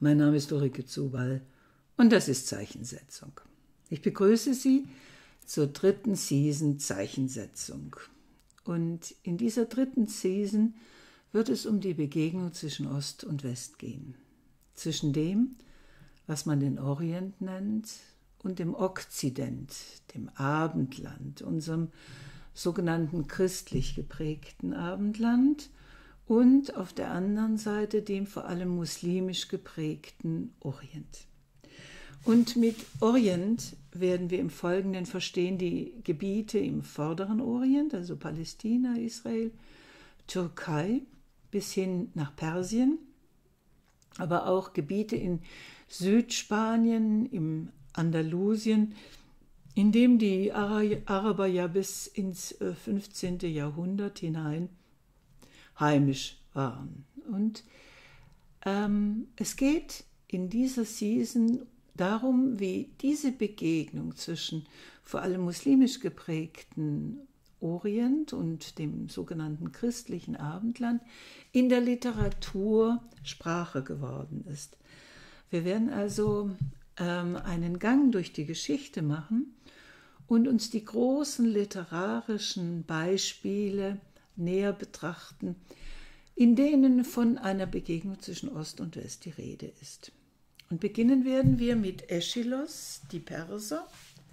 Mein Name ist Ulrike Zuball und das ist Zeichensetzung. Ich begrüße Sie zur 3. Season Zeichensetzung. Und in dieser 3. Season wird es um die Begegnung zwischen Ost und West gehen. Zwischen dem, was man den Orient nennt, und dem Okzident, dem Abendland, unserem sogenannten christlich geprägten Abendland, und auf der anderen Seite dem vor allem muslimisch geprägten Orient. Und mit Orient werden wir im Folgenden verstehen die Gebiete im vorderen Orient, also Palästina, Israel, Türkei bis hin nach Persien, aber auch Gebiete in Südspanien, im Andalusien, in dem die Araber ja bis ins 15. Jahrhundert hinein heimisch waren. Und es geht in dieser Season darum, wie diese Begegnung zwischen vor allem muslimisch geprägten Orient und dem sogenannten christlichen Abendland in der Literatur Sprache geworden ist. Wir werden also einen Gang durch die Geschichte machen und uns die großen literarischen Beispiele näher betrachten, in denen von einer Begegnung zwischen Ost und West die Rede ist. Und beginnen werden wir mit Aeschylos, die Perser.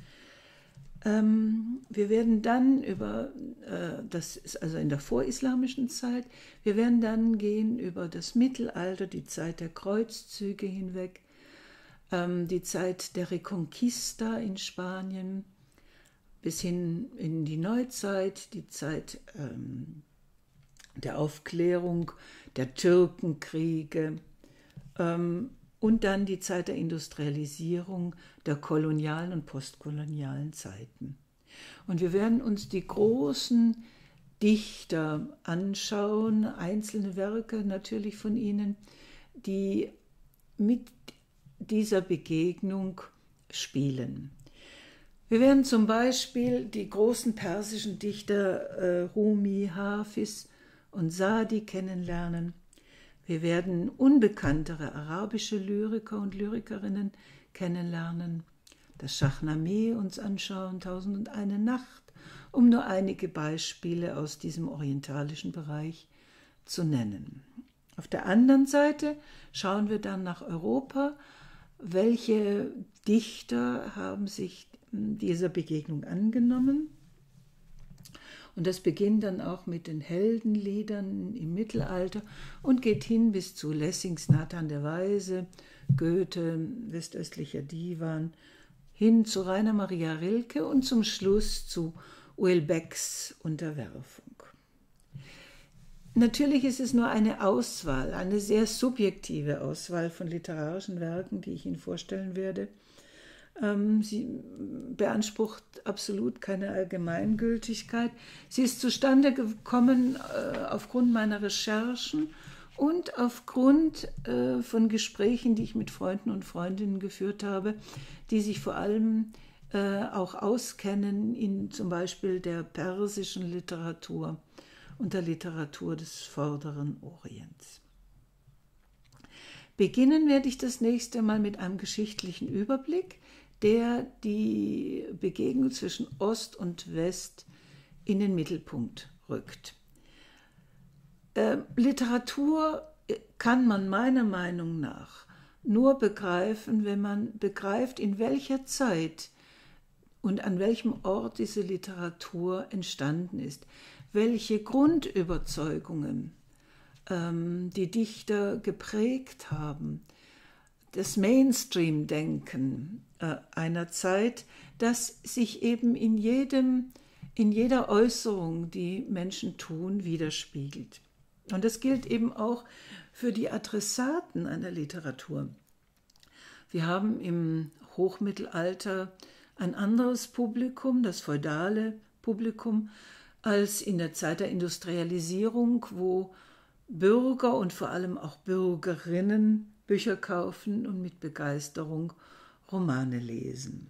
Wir werden dann das ist also in der vorislamischen Zeit, wir werden dann gehen über das Mittelalter, die Zeit der Kreuzzüge hinweg, die Zeit der Reconquista in Spanien, bis hin in die Neuzeit, die Zeit der Aufklärung, der Türkenkriege und dann die Zeit der Industrialisierung, der kolonialen und postkolonialen Zeiten. Und wir werden uns die großen Dichter anschauen, einzelne Werke natürlich von ihnen, die mit dieser Begegnung spielen. Wir werden zum Beispiel die großen persischen Dichter Rumi, Hafiz und Sadi kennenlernen. Wir werden unbekanntere arabische Lyriker und Lyrikerinnen kennenlernen, das Schachnameh uns anschauen, 1001 Nacht, um nur einige Beispiele aus diesem orientalischen Bereich zu nennen. Auf der anderen Seite schauen wir dann nach Europa, welche Dichter haben sich dieser Begegnung angenommen. Und das beginnt dann auch mit den Heldenliedern im Mittelalter und geht hin bis zu Lessings Nathan der Weise, Goethe, westöstlicher Divan, hin zu Rainer Maria Rilke und zum Schluss zu Houellebecqs Unterwerfung. Natürlich ist es nur eine Auswahl, eine sehr subjektive Auswahl von literarischen Werken, die ich Ihnen vorstellen werde. Sie beansprucht absolut keine Allgemeingültigkeit. Sie ist zustande gekommen aufgrund meiner Recherchen und aufgrund von Gesprächen, die ich mit Freunden und Freundinnen geführt habe, die sich vor allem auch auskennen in zum Beispiel der persischen Literatur und der Literatur des vorderen Orients. Beginnen werde ich das nächste Mal mit einem geschichtlichen Überblick, der die Begegnung zwischen Ost und West in den Mittelpunkt rückt. Literatur kann man meiner Meinung nach nur begreifen, wenn man begreift, in welcher Zeit und an welchem Ort diese Literatur entstanden ist, welche Grundüberzeugungen die Dichter geprägt haben, das Mainstream-Denken einer Zeit, das sich eben in jeder Äußerung, die Menschen tun, widerspiegelt. Und das gilt eben auch für die Adressaten einer Literatur. Wir haben im Hochmittelalter ein anderes Publikum, das feudale Publikum, als in der Zeit der Industrialisierung, wo Bürger und vor allem auch Bürgerinnen Bücher kaufen und mit Begeisterung Romane lesen.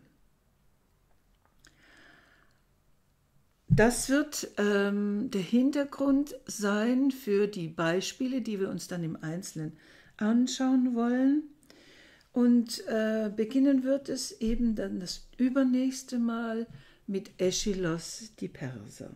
Das wird der Hintergrund sein für die Beispiele, die wir uns dann im Einzelnen anschauen wollen. Und beginnen wird es eben dann das übernächste Mal mit Aeschylos, die Perser.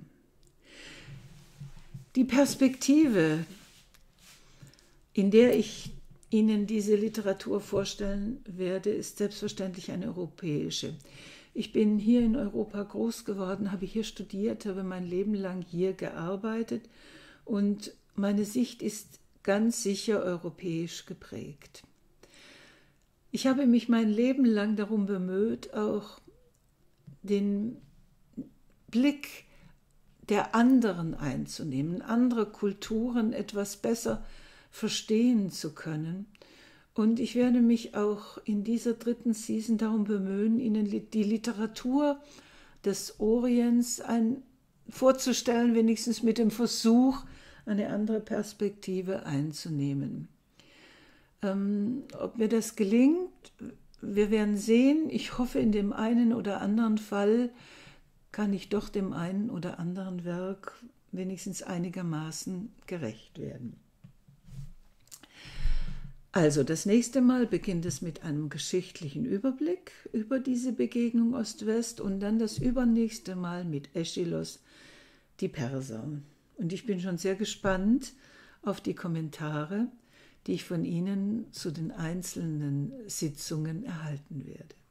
Die Perspektive, in der ich Ihnen diese Literatur vorstellen werde, ist selbstverständlich eine europäische. Ich bin hier in Europa groß geworden, habe hier studiert, habe mein Leben lang hier gearbeitet und meine Sicht ist ganz sicher europäisch geprägt. Ich habe mich mein Leben lang darum bemüht, auch den Blick der anderen einzunehmen, andere Kulturen etwas besser verstehen zu können. Und ich werde mich auch in dieser dritten Season darum bemühen, Ihnen die Literatur des Orients vorzustellen, wenigstens mit dem Versuch, eine andere Perspektive einzunehmen. Ob mir das gelingt, wir werden sehen. Ich hoffe, in dem einen oder anderen Fall kann ich doch dem einen oder anderen Werk wenigstens einigermaßen gerecht werden. Also das nächste Mal beginnt es mit einem geschichtlichen Überblick über diese Begegnung Ost-West und dann das übernächste Mal mit Aeschylos, die Perser. Und ich bin schon sehr gespannt auf die Kommentare, die ich von Ihnen zu den einzelnen Sitzungen erhalten werde.